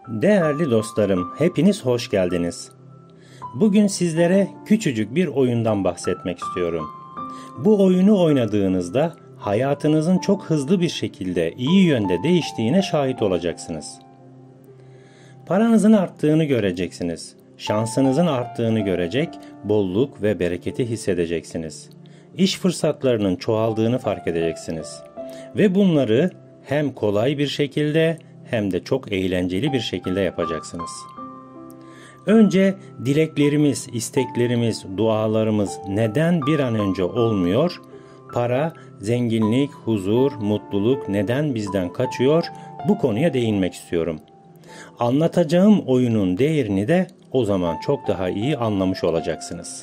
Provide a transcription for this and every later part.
Değerli dostlarım, hepiniz hoş geldiniz. Bugün sizlere küçücük bir oyundan bahsetmek istiyorum. Bu oyunu oynadığınızda hayatınızın çok hızlı bir şekilde iyi yönde değiştiğine şahit olacaksınız. Paranızın arttığını göreceksiniz. Şansınızın arttığını görecek, bolluk ve bereketi hissedeceksiniz. İş fırsatlarının çoğaldığını fark edeceksiniz. Ve bunları hem kolay bir şekilde hem de çok eğlenceli bir şekilde yapacaksınız. Önce dileklerimiz, isteklerimiz, dualarımız neden bir an önce olmuyor? Para, zenginlik, huzur, mutluluk neden bizden kaçıyor? Bu konuya değinmek istiyorum. Anlatacağım oyunun değerini de o zaman çok daha iyi anlamış olacaksınız.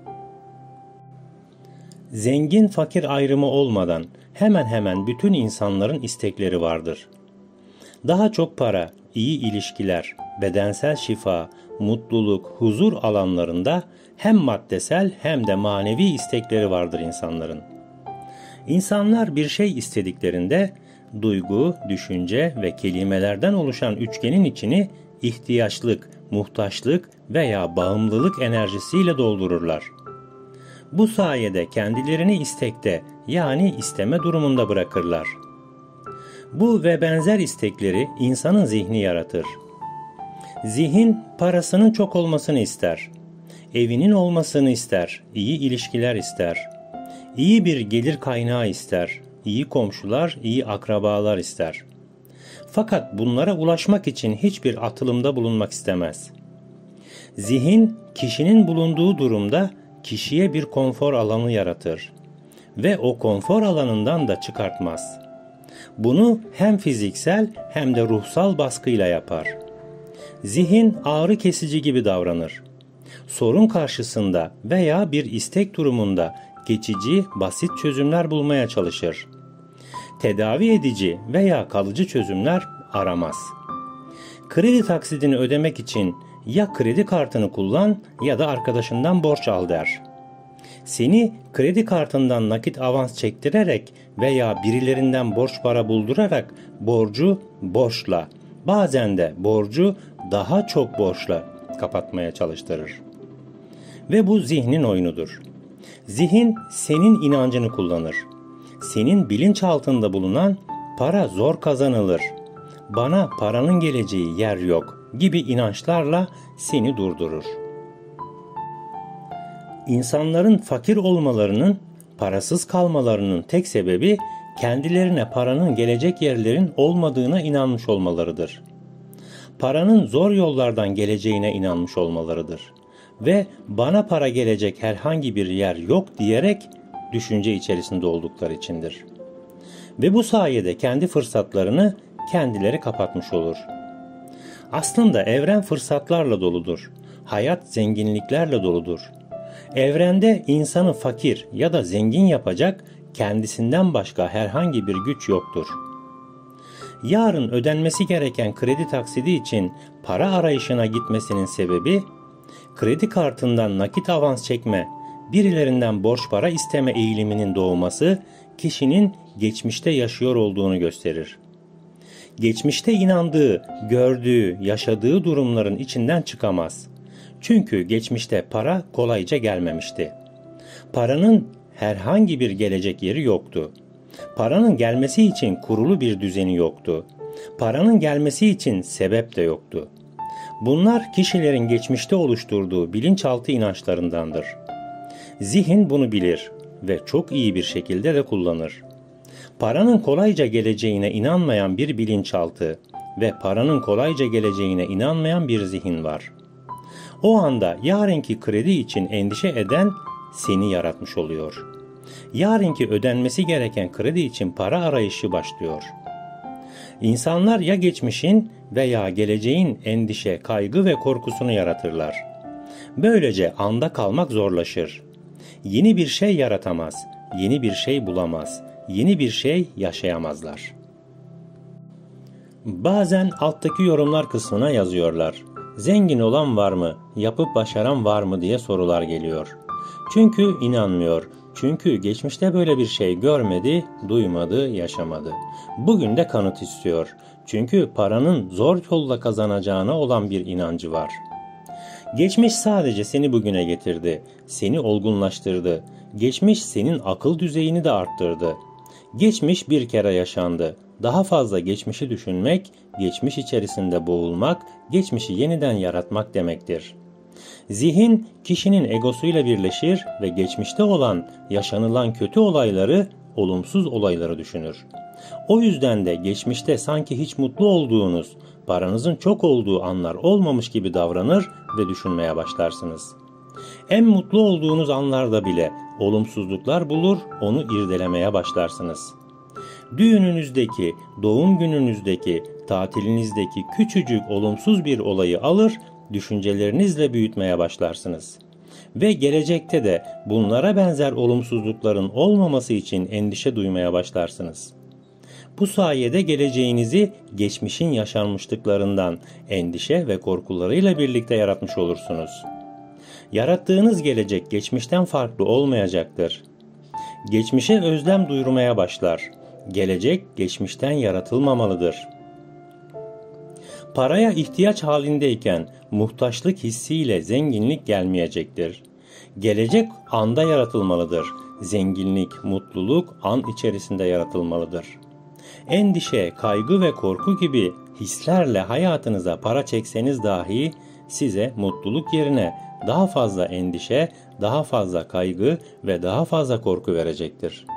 Zengin fakir ayrımı olmadan hemen hemen bütün insanların istekleri vardır. Daha çok para, iyi ilişkiler, bedensel şifa, mutluluk, huzur alanlarında hem maddesel hem de manevi istekleri vardır insanların. İnsanlar bir şey istediklerinde duygu, düşünce ve kelimelerden oluşan üçgenin içini ihtiyaçlık, muhtaçlık veya bağımlılık enerjisiyle doldururlar. Bu sayede kendilerini istekte yani isteme durumunda bırakırlar. Bu ve benzer istekleri insanın zihni yaratır. Zihin parasının çok olmasını ister. Evinin olmasını ister. İyi ilişkiler ister. İyi bir gelir kaynağı ister. İyi komşular, iyi akrabalar ister. Fakat bunlara ulaşmak için hiçbir atılımda bulunmak istemez. Zihin kişinin bulunduğu durumda kişiye bir konfor alanı yaratır ve o konfor alanından da çıkartmaz. Bunu hem fiziksel hem de ruhsal baskıyla yapar. Zihin ağrı kesici gibi davranır. Sorun karşısında veya bir istek durumunda geçici, basit çözümler bulmaya çalışır. Tedavi edici veya kalıcı çözümler aramaz. Kredi taksidini ödemek için ya kredi kartını kullan ya da arkadaşından borç al der. Seni kredi kartından nakit avans çektirerek veya birilerinden borç para buldurarak borcu borçla, bazen de borcu daha çok borçla kapatmaya çalıştırır. Ve bu zihnin oyunudur. Zihin senin inancını kullanır. Senin bilinçaltında bulunan para zor kazanılır, bana paranın geleceği yer yok gibi inançlarla seni durdurur. İnsanların fakir olmalarının, parasız kalmalarının tek sebebi kendilerine paranın gelecek yerlerin olmadığına inanmış olmalarıdır. Paranın zor yollardan geleceğine inanmış olmalarıdır. Ve bana para gelecek herhangi bir yer yok diyerek düşünce içerisinde oldukları içindir. Ve bu sayede kendi fırsatlarını kendileri kapatmış olur. Aslında evren fırsatlarla doludur. Hayat zenginliklerle doludur. Evrende insanı fakir ya da zengin yapacak kendisinden başka herhangi bir güç yoktur. Yarın ödenmesi gereken kredi taksidi için para arayışına gitmesinin sebebi, kredi kartından nakit avans çekme, birilerinden borç para isteme eğiliminin doğması kişinin geçmişte yaşıyor olduğunu gösterir. Geçmişte inandığı, gördüğü, yaşadığı durumların içinden çıkamaz. Çünkü geçmişte para kolayca gelmemişti. Paranın herhangi bir gelecek yeri yoktu. Paranın gelmesi için kurulu bir düzeni yoktu. Paranın gelmesi için sebep de yoktu. Bunlar kişilerin geçmişte oluşturduğu bilinçaltı inançlarındandır. Zihin bunu bilir ve çok iyi bir şekilde de kullanır. Paranın kolayca geleceğine inanmayan bir bilinçaltı ve paranın kolayca geleceğine inanmayan bir zihin var. O anda yarınki kredi için endişe eden seni yaratmış oluyor. Yarınki ödenmesi gereken kredi için para arayışı başlıyor. İnsanlar ya geçmişin veya geleceğin endişe, kaygı ve korkusunu yaratırlar. Böylece anda kalmak zorlaşır. Yeni bir şey yaratamaz, yeni bir şey bulamaz, yeni bir şey yaşayamazlar. Bazen alttaki yorumlar kısmına yazıyorlar. Zengin olan var mı, yapıp başaran var mı diye sorular geliyor. Çünkü inanmıyor. Çünkü geçmişte böyle bir şey görmedi, duymadı, yaşamadı. Bugün de kanıt istiyor. Çünkü paranın zor yolla kazanacağına olan bir inancı var. Geçmiş sadece seni bugüne getirdi, seni olgunlaştırdı. Geçmiş senin akıl düzeyini de arttırdı. Geçmiş bir kere yaşandı. Daha fazla geçmişi düşünmek, geçmiş içerisinde boğulmak, geçmişi yeniden yaratmak demektir. Zihin, kişinin egosuyla birleşir ve geçmişte olan, yaşanılan kötü olayları, olumsuz olayları düşünür. O yüzden de geçmişte sanki hiç mutlu olduğunuz, paranızın çok olduğu anlar olmamış gibi davranır ve düşünmeye başlarsınız. En mutlu olduğunuz anlarda bile olumsuzluklar bulur, onu irdelemeye başlarsınız. Düğününüzdeki, doğum gününüzdeki, tatilinizdeki küçücük olumsuz bir olayı alır, düşüncelerinizle büyütmeye başlarsınız. Ve gelecekte de bunlara benzer olumsuzlukların olmaması için endişe duymaya başlarsınız. Bu sayede geleceğinizi geçmişin yaşanmışlıklarından, endişe ve korkularıyla birlikte yaratmış olursunuz. Yarattığınız gelecek geçmişten farklı olmayacaktır. Geçmişe özlem duyurmaya başlar. Gelecek geçmişten yaratılmamalıdır. Paraya ihtiyaç halindeyken muhtaçlık hissiyle zenginlik gelmeyecektir. Gelecek anda yaratılmalıdır. Zenginlik, mutluluk an içerisinde yaratılmalıdır. Endişe, kaygı ve korku gibi hislerle hayatınıza para çekseniz dahi size mutluluk yerine daha fazla endişe, daha fazla kaygı ve daha fazla korku verecektir.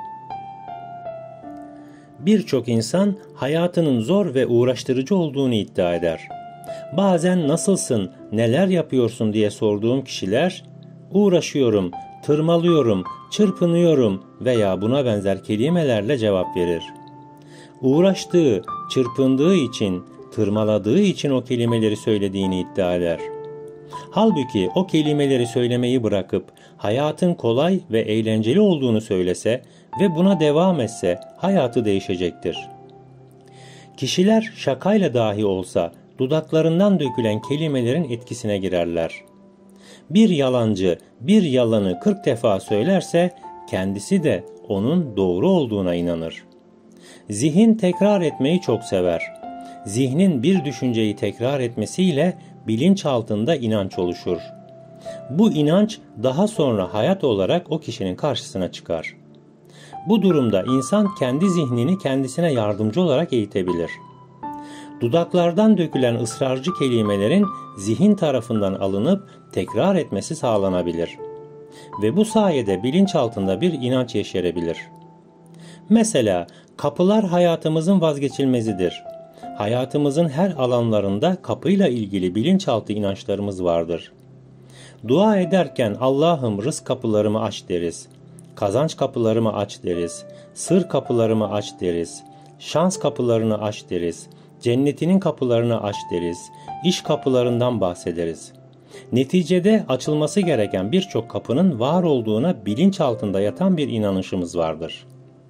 Birçok insan hayatının zor ve uğraştırıcı olduğunu iddia eder. Bazen nasılsın, neler yapıyorsun diye sorduğum kişiler, uğraşıyorum, tırmalıyorum, çırpınıyorum veya buna benzer kelimelerle cevap verir. Uğraştığı, çırpındığı için, tırmaladığı için o kelimeleri söylediğini iddia eder. Halbuki o kelimeleri söylemeyi bırakıp hayatın kolay ve eğlenceli olduğunu söylese ve buna devam etse hayatı değişecektir. Kişiler şakayla dahi olsa dudaklarından dökülen kelimelerin etkisine girerler. Bir yalancı bir yalanı 40 defa söylerse kendisi de onun doğru olduğuna inanır. Zihin tekrar etmeyi çok sever. Zihnin bir düşünceyi tekrar etmesiyle bilinç altında inanç oluşur. Bu inanç daha sonra hayat olarak o kişinin karşısına çıkar. Bu durumda insan kendi zihnini kendisine yardımcı olarak eğitebilir. Dudaklardan dökülen ısrarcı kelimelerin zihin tarafından alınıp tekrar etmesi sağlanabilir. Ve bu sayede bilinç altında bir inanç yeşerebilir. Mesela kapılar hayatımızın vazgeçilmezidir. Hayatımızın her alanlarında kapıyla ilgili bilinçaltı inançlarımız vardır. Dua ederken Allah'ım rızk kapılarımı aç deriz. Kazanç kapılarımı aç deriz. Sır kapılarımı aç deriz. Şans kapılarını aç deriz. Cennetinin kapılarını aç deriz. İş kapılarından bahsederiz. Neticede açılması gereken birçok kapının var olduğuna bilinç altında yatan bir inanışımız vardır.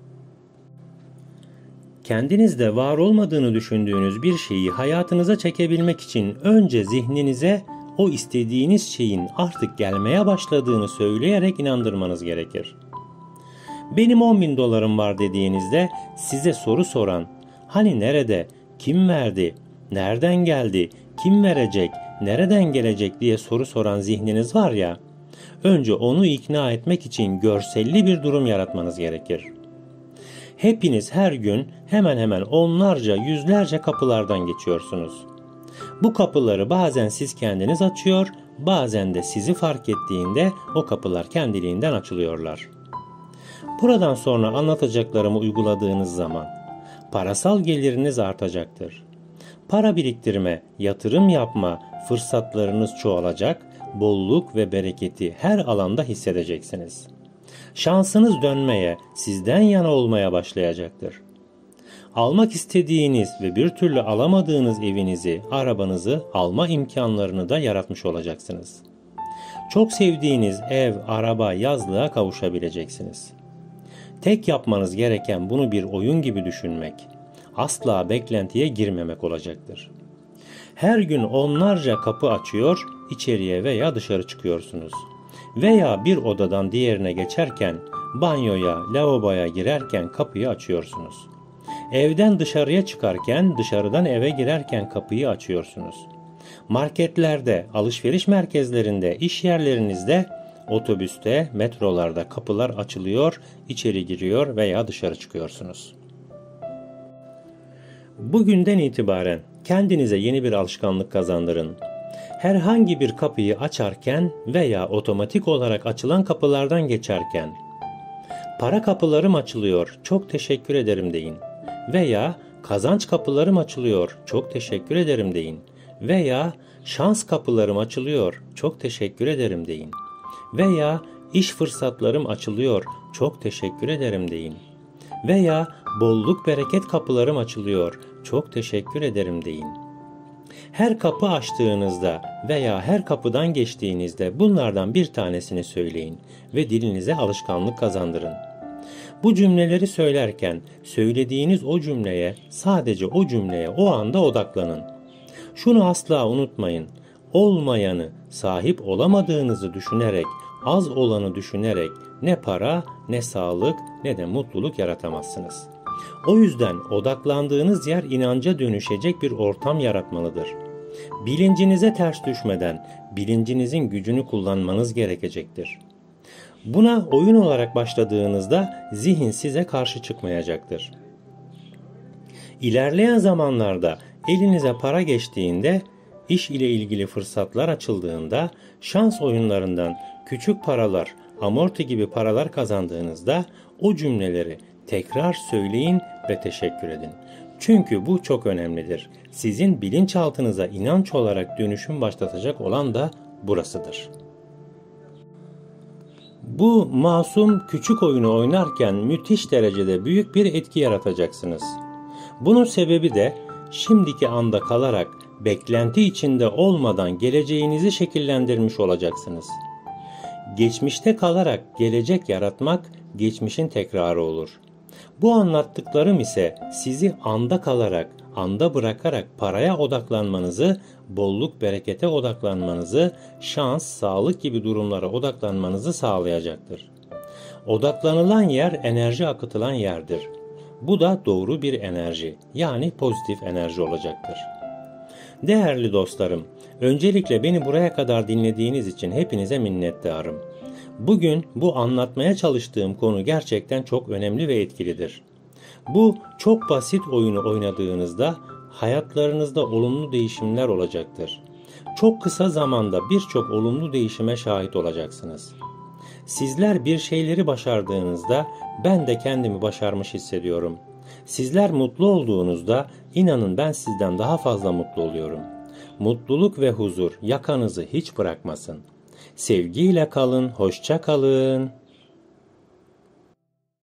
Kendinizde var olmadığını düşündüğünüz bir şeyi hayatınıza çekebilmek için önce zihninize o istediğiniz şeyin artık gelmeye başladığını söyleyerek inandırmanız gerekir. Benim 10.000 dolarım var dediğinizde size soru soran, hani nerede, kim verdi, nereden geldi, kim verecek, nereden gelecek diye soru soran zihniniz var ya, önce onu ikna etmek için görselli bir durum yaratmanız gerekir. Hepiniz her gün hemen hemen onlarca, yüzlerce kapılardan geçiyorsunuz. Bu kapıları bazen siz kendiniz açıyor, bazen de sizi fark ettiğinde o kapılar kendiliğinden açılıyorlar. Buradan sonra anlatacaklarımı uyguladığınız zaman parasal geliriniz artacaktır. Para biriktirme, yatırım yapma fırsatlarınız çoğalacak, bolluk ve bereketi her alanda hissedeceksiniz. Şansınız dönmeye, sizden yana olmaya başlayacaktır. Almak istediğiniz ve bir türlü alamadığınız evinizi, arabanızı alma imkanlarını da yaratmış olacaksınız. Çok sevdiğiniz ev, araba, yazlığa kavuşabileceksiniz. Tek yapmanız gereken bunu bir oyun gibi düşünmek, asla beklentiye girmemek olacaktır. Her gün onlarca kapı açıyor, içeriye veya dışarı çıkıyorsunuz. Veya bir odadan diğerine geçerken, banyoya, lavaboya girerken kapıyı açıyorsunuz. Evden dışarıya çıkarken, dışarıdan eve girerken kapıyı açıyorsunuz. Marketlerde, alışveriş merkezlerinde, iş yerlerinizde, otobüste, metrolarda kapılar açılıyor, içeri giriyor veya dışarı çıkıyorsunuz. Bugünden itibaren kendinize yeni bir alışkanlık kazandırın. Herhangi bir kapıyı açarken veya otomatik olarak açılan kapılardan geçerken, para kapılarım açılıyor, çok teşekkür ederim deyin. Veya kazanç kapılarım açılıyor, çok teşekkür ederim deyin. Veya şans kapılarım açılıyor, çok teşekkür ederim deyin. Veya iş fırsatlarım açılıyor, çok teşekkür ederim deyin. Veya bolluk bereket kapılarım açılıyor, çok teşekkür ederim deyin. Her kapı açtığınızda veya her kapıdan geçtiğinizde bunlardan bir tanesini söyleyin ve dilinize alışkanlık kazandırın. Bu cümleleri söylerken söylediğiniz o cümleye, sadece o cümleye o anda odaklanın. Şunu asla unutmayın. Olmayanı, sahip olamadığınızı düşünerek, az olanı düşünerek ne para, ne sağlık, ne de mutluluk yaratamazsınız. O yüzden odaklandığınız yer inanca dönüşecek bir ortam yaratmalıdır. Bilincinize ters düşmeden bilincinizin gücünü kullanmanız gerekecektir. Buna oyun olarak başladığınızda zihin size karşı çıkmayacaktır. İlerleyen zamanlarda elinize para geçtiğinde, iş ile ilgili fırsatlar açıldığında, şans oyunlarından küçük paralar, amorti gibi paralar kazandığınızda o cümleleri tekrar söyleyin ve teşekkür edin. Çünkü bu çok önemlidir. Sizin bilinçaltınıza inanç olarak dönüşüm başlatacak olan da burasıdır. Bu masum küçük oyunu oynarken müthiş derecede büyük bir etki yaratacaksınız. Bunun sebebi de şimdiki anda kalarak beklenti içinde olmadan geleceğinizi şekillendirmiş olacaksınız. Geçmişte kalarak gelecek yaratmak geçmişin tekrarı olur. Bu anlattıklarım ise sizi anda kalarak, anda bırakarak paraya odaklanmanızı, bolluk berekete odaklanmanızı, şans, sağlık gibi durumlara odaklanmanızı sağlayacaktır. Odaklanılan yer enerji akıtılan yerdir. Bu da doğru bir enerji, yani pozitif enerji olacaktır. Değerli dostlarım, öncelikle beni buraya kadar dinlediğiniz için hepinize minnettarım. Bugün bu anlatmaya çalıştığım konu gerçekten çok önemli ve etkilidir. Bu çok basit oyunu oynadığınızda hayatlarınızda olumlu değişimler olacaktır. Çok kısa zamanda birçok olumlu değişime şahit olacaksınız. Sizler bir şeyleri başardığınızda ben de kendimi başarmış hissediyorum. Sizler mutlu olduğunuzda inanın ben sizden daha fazla mutlu oluyorum. Mutluluk ve huzur yakanızı hiç bırakmasın. Sevgiyle kalın, hoşça kalın.